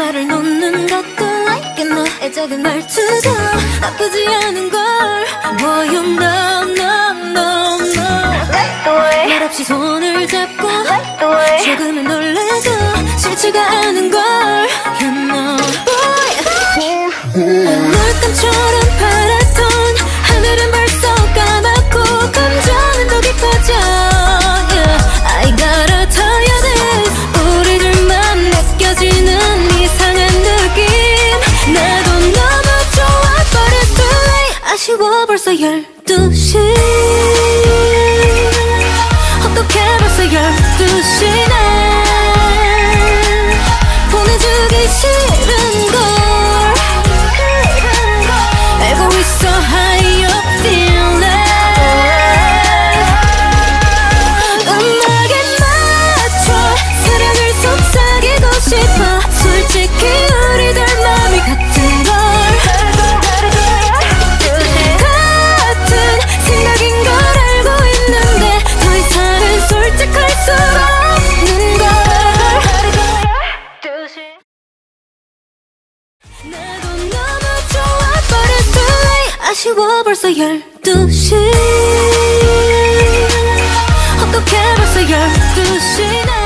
말을 놓는 것도 like it 너의 작은 말투도 나쁘지 않은걸. Boy you know no no no 말없이 손을 잡고 조금은 놀래도 싫지가 않은걸. You know boy 물감처럼 파랗던 하늘은 벌써 까맣고 감정은 더 깊어져. Yeah, I gotta tell you this 우리들만 느껴지는 이상한 느낌 나도 너무 좋아 but it's too late. 아쉬워 벌써 12시 어떡해 벌써 12시네 보내주기 싫은걸 알고 있어 how you feeling. 음악에 맞춰 사랑을 속삭이고 싶어 솔직히 우리들 맘이 같은 걸 같은 생각인 걸 알고 있는데 더 이상은 솔직할 수 없는 걸. 나도 너무 좋아 but it's too late. 아쉬워 벌써 12시 어떡해 벌써 12시나